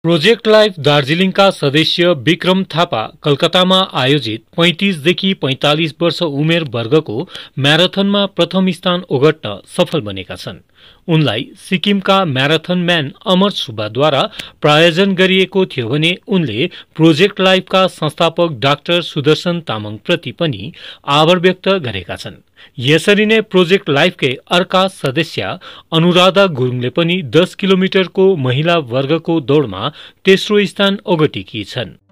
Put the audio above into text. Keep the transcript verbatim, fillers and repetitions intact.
Project life दार्जीलिङका सदस्य विक्रम थापा कलकत्तामा आयोजित पैंतीस देखि पैंतालीस वर्ष उमेर वर्गको म्याराथनमा प्रथम स्थान ओगट्न सफल बनेका छन्। उनलाई सिक्किमका म्याराथन म्यान अमर सुब्बाद्वारा प्रायोजन गरिएको थियो भने उनले प्रोजेक्ट लाइफका संस्थापक डाक्टर सुदर्शन तामाङ प्रति पनि आभार व्यक्त गरेका छन्। यसरी नै प्रोजेक्ट लाइफकै अर्का सदस्य अनुराधा गुरुङले पनि दस किलोमिटरको महिला वर्गको दौड़मा तेस्रो स्थान ओगटेकी छन्।